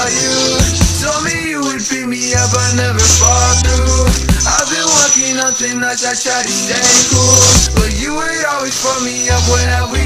saw you. Told me you would pick me up, I never fall through. I've been working on thin nights, I try to stay cool, but you would always fuck me up when I